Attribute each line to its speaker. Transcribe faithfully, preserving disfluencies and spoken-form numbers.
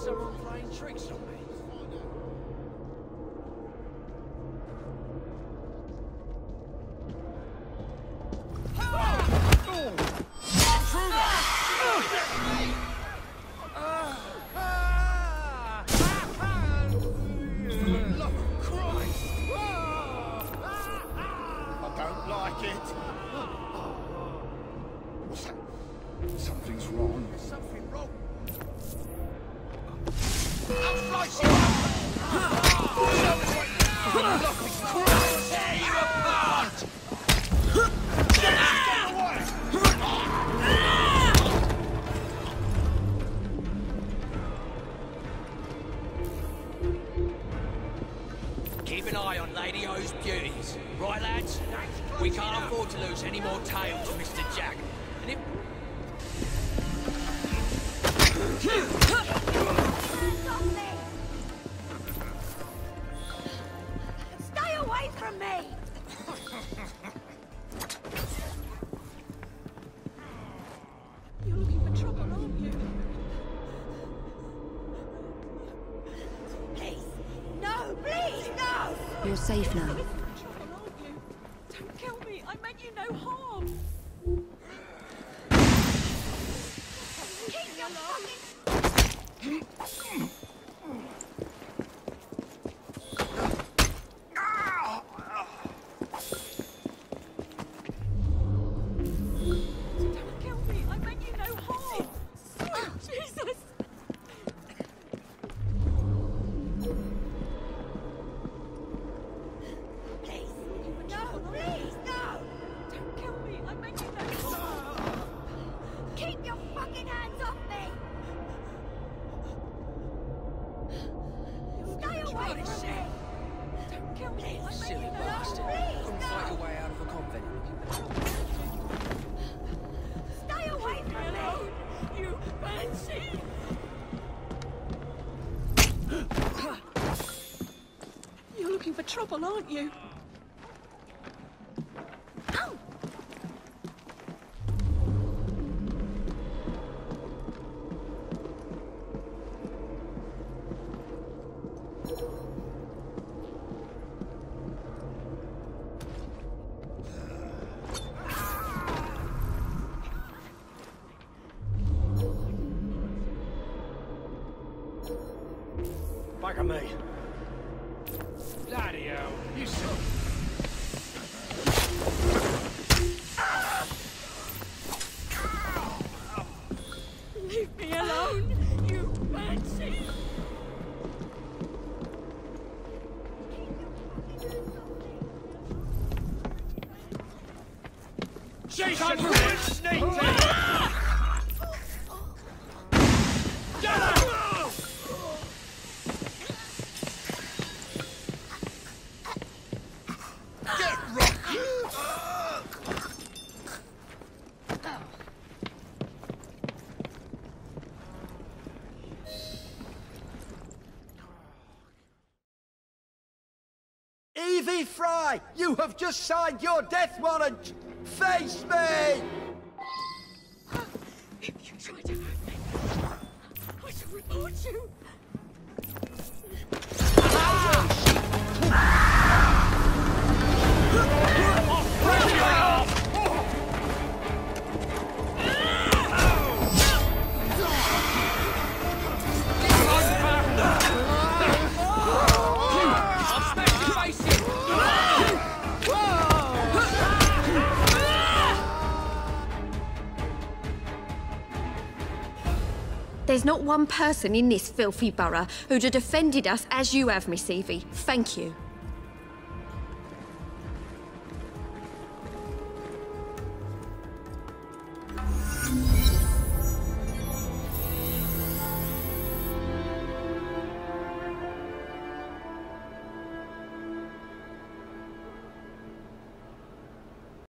Speaker 1: someone playing tricks on me?
Speaker 2: Something's wrong.
Speaker 1: There's something wrong. Keep an eye on Lady O's beauties. Right, lads? We can't afford to lose any more tail to Mister Jack. And if...
Speaker 3: Stay away from me!
Speaker 4: You're looking for trouble, aren't you?
Speaker 3: Please! No, please, no!
Speaker 5: You're safe now.
Speaker 4: You're looking for trouble, aren't you? Don't kill me. I meant you no harm.
Speaker 3: Keep your fucking...
Speaker 4: Don't kill me. I meant you no harm. Jesus.
Speaker 3: Please! No, please, no!
Speaker 4: Don't kill me. I meant you no harm.
Speaker 3: Keep your fucking hands off me! Stay away from me!
Speaker 4: Don't kill me. I meant
Speaker 1: Silly
Speaker 4: you no
Speaker 1: bastard.
Speaker 4: harm.
Speaker 1: Couldn't fight your way out of a convent.
Speaker 3: Stay away from me!
Speaker 4: You banshee. You're looking for trouble, aren't you?
Speaker 3: Ow!
Speaker 1: Back at me. Bloody hell. You son.
Speaker 4: Leave me alone, you banshee.
Speaker 1: Jason, sneak it!
Speaker 6: Evie Fry, you have just signed your death warrant! Face me!
Speaker 4: If you try to hurt me, I shall report you.
Speaker 5: There's not one person in this filthy borough who'd have defended us as you have, Miss Evie. Thank you.